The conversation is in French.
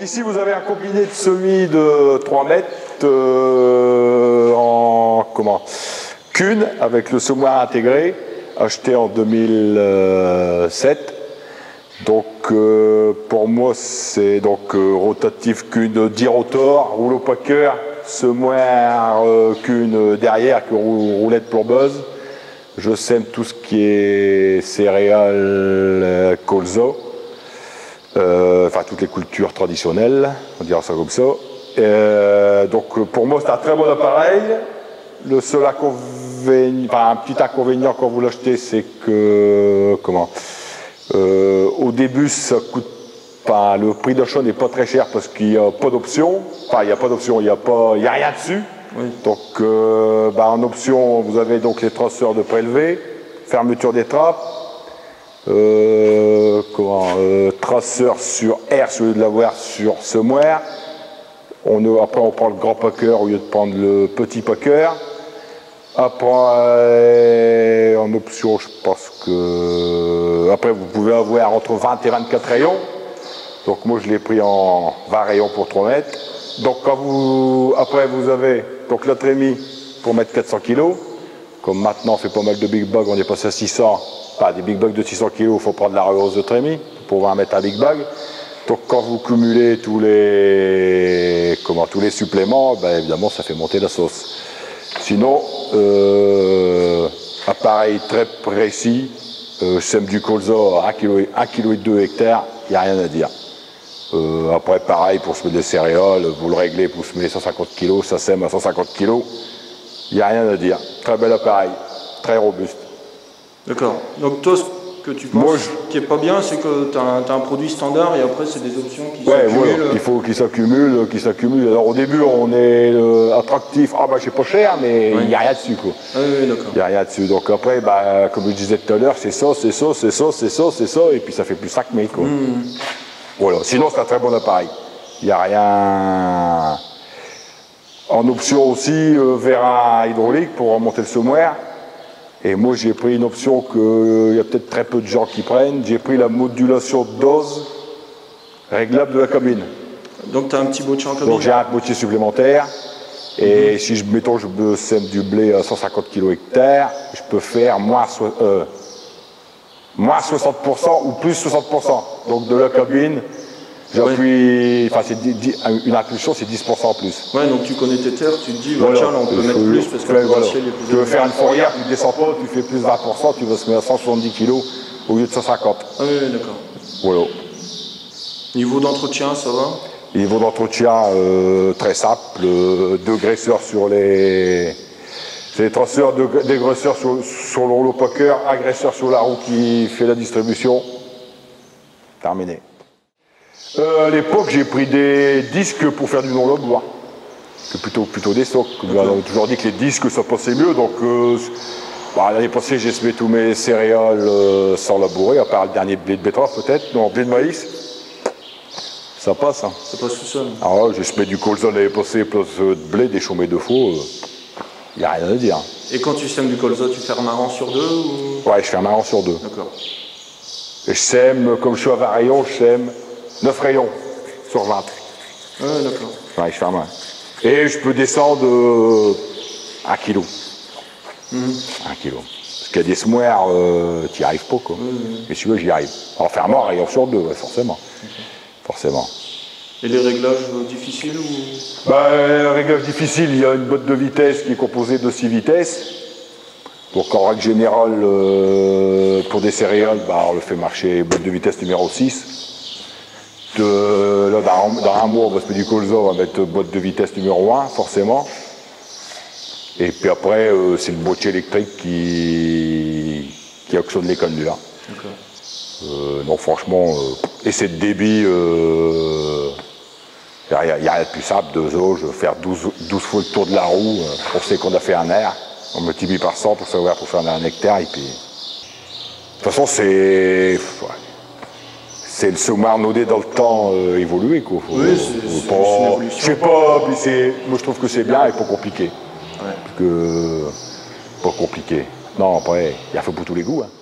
ici vous avez un combiné de semis de 3 mètres en cune avec le semoir intégré, acheté en 2007. Donc pour moi c'est donc rotatif cune 10 rotors, rouleau packer, semoir cune derrière que roulette plombeuse. Je sème tout ce qui est céréales, colza, enfin toutes les cultures traditionnelles, on dira ça comme ça. Donc pour moi c'est un très bon appareil. Le seul inconvénient, enfin un petit inconvénient quand vous l'achetez, c'est que au début ça coûte pas, le prix d'achat n'est pas très cher parce qu'il n'y a pas d'option. Enfin il n'y a pas d'option, il n'y a rien dessus. Oui. Donc en option vous avez donc les traceurs de prélevé, fermeture des trappes, traceur sur air au lieu de l'avoir sur semoir. Après on prend le grand packer au lieu de prendre le petit packer. Après en option je pense que après vous pouvez avoir entre 20 et 24 rayons. Donc moi je l'ai pris en 20 rayons pour 3 mètres. Donc après vous avez donc la trémie pour mettre 400 kg. Comme maintenant on fait pas mal de big bag, on est passé à 600. Pas des big bags de 600 kg, il faut prendre la rehausse de trémie pour pouvoir mettre un big bag. Donc quand vous cumulez tous les suppléments, évidemment ça fait monter la sauce. Sinon, appareil très précis, je sème du colza à 1,2 kg hectare, il n'y a rien à dire. Après pareil pour semer des céréales, vous le réglez pour semer 150 kg, ça sème à 150 kg, il n'y a rien à dire. Très bel appareil, très robuste. D'accord. Donc toi, ce que tu penses qui n'est pas bien, c'est que tu as un produit standard et après c'est des options qui s'accumulent. Voilà, il faut qu'ils s'accumulent. Alors au début on est attractif, c'est pas cher, mais il n'y a rien dessus quoi. Ah oui, d'accord. Il n'y a rien dessus. Donc après, comme je disais tout à l'heure, c'est ça, et puis ça fait plus 5000 quoi. Voilà. Sinon c'est un très bon appareil. Il n'y a rien. En option aussi, vérin hydraulique pour remonter le semoir. Et moi j'ai pris une option qu'il y a peut-être très peu de gens qui prennent. J'ai pris la modulation de dose réglable de la cabine. Donc tu as un petit boîtier en cabine. Donc j'ai un boîtier supplémentaire. Et si je sème du blé à 150 kg hectare, je peux faire moins 60% ou plus 60%. Donc de la cabine, j'appuie, une impulsion c'est 10% en plus. Ouais, donc tu connais tes terres, tu te dis, tiens, là on peut mettre plus parce que le potentiel est plus élevé. Tu veux faire une fourrière, tu ne descends pas, tu fais plus 20%, tu vas se mettre à 170 kg au lieu de 150. Ah oui, d'accord. Voilà. Niveau d'entretien, ça va? Niveau d'entretien, très simple, deux graisseurs sur les... C'est les traceurs, des graisseurs sur le rouleau packer, un graisseur sur la roue qui fait la distribution. Terminé. À l'époque, j'ai pris des disques pour faire du non-labour. C'est plutôt des socs. On a toujours dit que les disques, ça passait mieux. Donc, l'année passée, j'ai semé tous mes céréales sans labourer, à part le dernier blé de betterave peut-être, non, blé de maïs. Ça passe. Hein. Ça passe tout seul. Alors là, j'ai semé du colza l'année passée, place de blé, des chômés de faux. Il n'y a rien à dire. Et quand tu sèmes du colza, tu fais un rang sur 2 ou... Ouais, je fais un rang sur 2. D'accord. Et je sème, comme je suis à 20 rayons, je sème 9 rayons sur 20. Ouais, d'accord. Ouais, je fais un main. Et je peux descendre 1 kg. 1 kg. Parce qu'il y a des semoirs, tu n'y arrives pas, quoi. Mais celui-là, j'y arrive. En fermant un rayon sur 2, ouais, forcément. Forcément. Et les réglages difficiles ou... Réglage difficile, il y a une boîte de vitesse qui est composée de 6 vitesses. Donc en règle générale, pour des céréales, on le fait marcher boîte de vitesse numéro 6. Là, dans un mois, on va se mettre du colza, on va mettre boîte de vitesse numéro 1, forcément. Et puis après, c'est le boîtier électrique qui actionne les canulars. Non, franchement, essai de débit, il n'y a rien de plus simple, 2 jauges, faire 12 fois le tour de la roue, on sait qu'on a fait un air, on multiplie par 100 pour savoir pour faire un hectare, et puis... De toute façon, c'est le semoir nodé dans le temps évolué, quoi. Oui, c'est une évolution. Je sais pas, moi je trouve que c'est bien et pas compliqué. Ouais. Pas compliqué. Non, après, il y a fait pour tous les goûts. Hein.